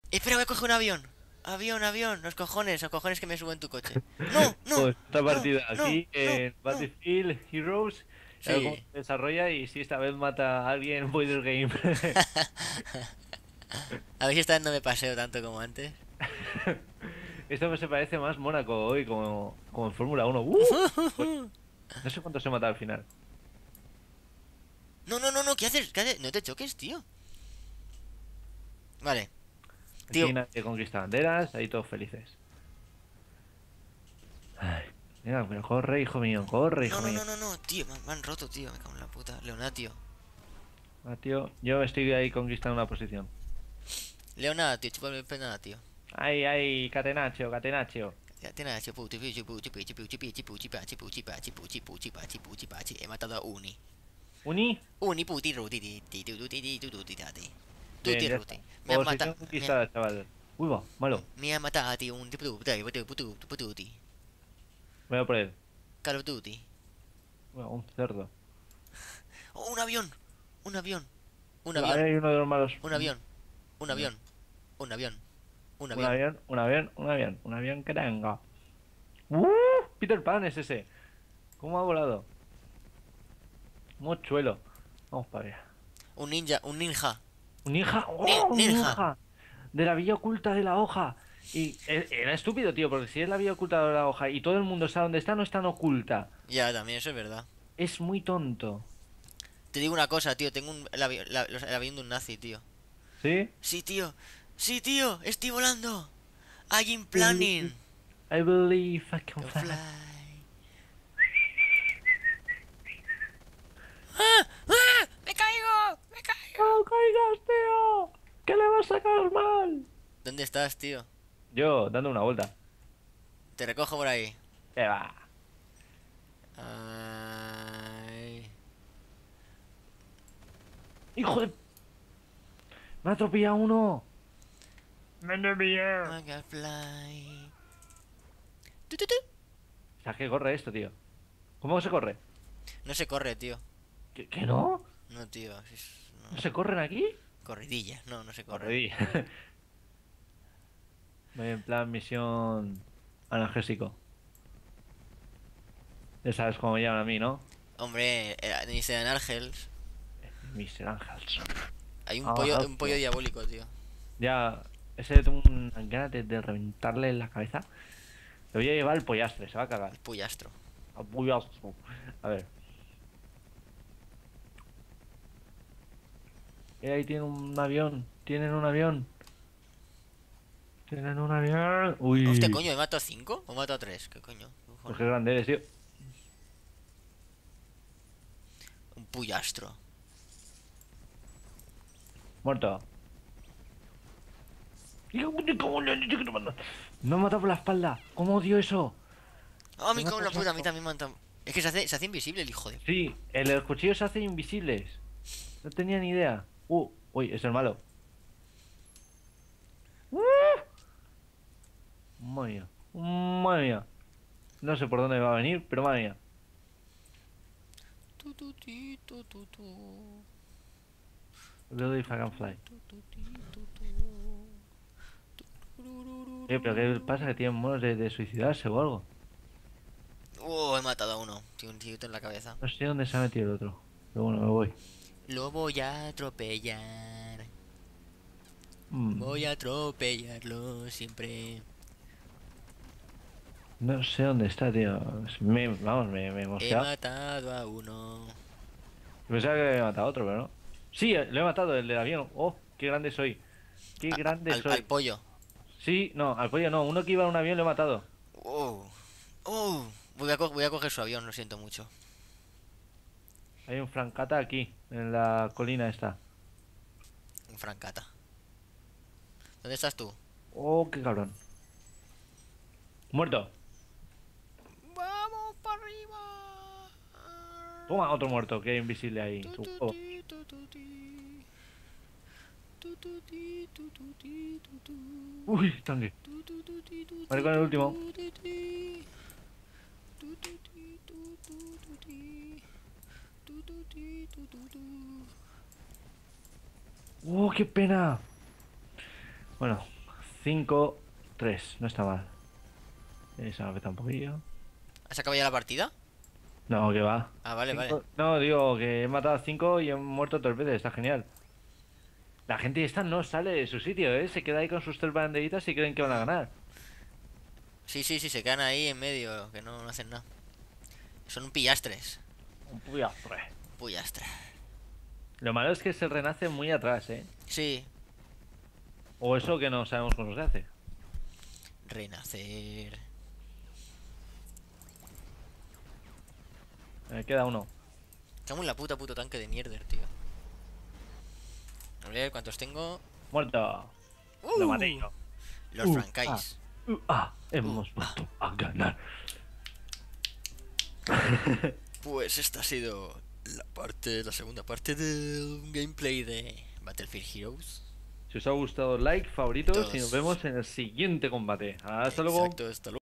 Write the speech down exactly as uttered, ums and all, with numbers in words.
Espera, voy a coger un avión. Avión, avión, los cojones, los cojones que me subo en tu coche. No, no, Pues esta no, partida no, aquí no, en no. Battlefield Heroes, a ver cómo Sí. se desarrolla y si esta vez mata a alguien, voy del game. A ver si esta vez no me paseo tanto como antes. Esto se parece más Mónaco hoy, como, como en Fórmula Uno. ¡Uh! Pues no sé cuánto se mata al final. No, no, no, no, ¿qué haces? ¿Qué haces? No te choques, tío. Vale, Aquí tío. nadie conquista banderas, ahí todos felices. Ay, venga, pero corre, hijo mío, corre, No, hijo no, mío. no, no, no, tío, me, han me han roto, tío. Me cago en la puta. Leona, tío. Ah, tío, yo estoy ahí conquistando una posición. Leona, tío, chúpame el pena, tío. Ay, ay, catenaccio, catenaccio. Ya, tiene chipu, chipu, chipu, chipu, chipu, chipu, chipu, chipa, chipu, chipa, chipu, chipu, chipa, chipu, chipa, chi- He matado a Uni. Uni. Uni puti ruti ti ti tu tu ti ti tu tu ti ta ti. Bien, Tutti ya ruti. está. Me ha Posición matado. Me ha, conquistada, chaval. Uy, va, malo. me ha matado, tío. Un tipo de putu, putu, putu, putu, Voy a por él. Call of Duty. Bueno, un cerdo. Oh, un avión. Un avión. Un Ahí avión. hay uno de los malos. Un Mm, avión. Un bien. avión. Un avión. Un Un avión. avión, un avión, un avión. Un avión que tenga. ¡Uh! Peter Pan es ese. ¿Cómo ha volado? Mochuelo. Vamos para allá. Un ninja. Un ninja. Un ninja. Nin- ¡Oh! Un ninja. ninja. De la vía oculta de la hoja. Y e- era estúpido, tío, porque si es la vía oculta de la hoja y todo el mundo sabe dónde está, no es tan oculta. Ya, también eso es verdad. Es muy tonto. Te digo una cosa, tío. Tengo un, el, avi- la- los- el avión de un nazi, tío. ¿Sí? Sí, tío. Sí, tío. Estoy volando. I'm Believe- planning I believe I can to fly. fly. ¡Ah! ¡Ah! ¡Me caigo! ¡Me caigo! ¡No caigas, tío! ¿Qué le vas a sacar mal? ¿Dónde estás, tío? Yo, dando una vuelta. Te recojo por ahí. ¿Qué va? Ay. ¡Hijo de... ¡Me ha atropellado uno! ¡Me han atropellado! I can fly. Tu, tu, tu. O sea, ¿qué corre esto, tío? ¿Cómo se corre? No se corre, tío. ¿Qué, qué no? No, tío. es- ¿No No. se corren aquí? Corridilla. No, no se corren. Corre. Voy en plan misión analgésico. Ya sabes cómo me llaman a mí, ¿no? Hombre, eh, dice en Argels. mister Ángels. Hay un pollo, Ah, un pollo diabólico, tío. ya, ese tengo unas ganas de, de reventarle en la cabeza. Le voy a llevar el pollastre, se va a cagar. El puyastro. Al pollastre. A ver. Eh, ahí tiene un avión. Tienen un avión. Tienen un avión. Hostia, Uy. coño, ¿he matado a cinco o he matado a tres? ¿Qué coño? ¿Qué Pues cojones? qué grande eres, tío. Un puyastro. Muerto. Hijo de cómo le han dicho que no manda. Me ha matado por la espalda. ¿Cómo odio eso? ¡Ah, Me me ha cago en matado la por la puta! A mí espalda. también me han... tam- Es que se hace, se hace invisible el hijo de... Sí, el, el cuchillo se hace invisibles. No tenía ni idea. Uh, uy, es el malo. ¡Uh! Madre mía. Madre mía. No sé por dónde va a venir, pero madre mía. Tu, tu, ti, tu, tu, tu. Veo if I can fly. Tu, tu, ti, tu, tu. Eh, pero ¿qué pasa? ¿Que tienen monos de, de suicidarse o algo? Oh, he matado a uno. Tiene un tirito en la cabeza. No sé dónde se ha metido el otro. Pero bueno, me voy. Lo voy a atropellar. Voy Mm, a atropellarlo siempre. no sé dónde está, tío. Me, vamos, me, me he He mosqueado. matado a uno. Pensaba que había matado a otro, pero no. Sí, eh, lo he matado, el del avión. Oh, qué grande soy. Qué A- a- grande al, al soy. pollo. Sí, no, al pollo no. Uno que iba en un avión lo he matado. Oh. Oh. Voy a, co- voy a coger su avión, lo siento mucho. Hay un francata aquí, en la colina esta. Un francata. ¿Dónde estás tú? Oh, qué cabrón. Muerto. Vamos para arriba. Toma, otro muerto, que hay invisible ahí. Tu, Su tu, juego. ti, tu, tu, ti. Tu, tu, ti, tu, tu, ti, tu, tu. Uy, tanque. Tu, tu, tu, ti, tu, Vale, ti, con el tu, último. tu, ti, ti. Tu, tu, ti, tu, tu, tu, ti. Tu, tu, ti, tu, tu, tu. Oh, qué pena. Bueno, cinco, tres. No está mal. Esa me apeta un poquillo. ¿Has acabado ya la partida? No, que va. Ah, vale, vale. Cinco- No, digo que he matado a cinco y he muerto tres veces. Está genial. La gente esta no sale de su sitio, ¿eh? Se queda ahí con sus tres banderitas y creen que van a ganar. Sí, sí, sí, se quedan ahí en medio, que no, no hacen nada. Son un pillastres. Un puyastre. Pillastre. Lo malo es que se renace muy atrás, ¿eh? Sí. O eso que no sabemos cómo se hace. Renacer. Me queda uno. Estamos en la puta puto tanque de mierda, tío. A ver cuántos tengo. Muerto. Lo ¡Uh! maté yo. Los Uh, francais. Uh, ah, Uh, hemos vuelto a ganar. Pues esta ha sido la parte, la segunda parte del gameplay de Battlefield Heroes. Si os ha gustado, like, favoritos y nos Todos. vemos en el siguiente combate. Hasta luego. Exacto, hasta luego.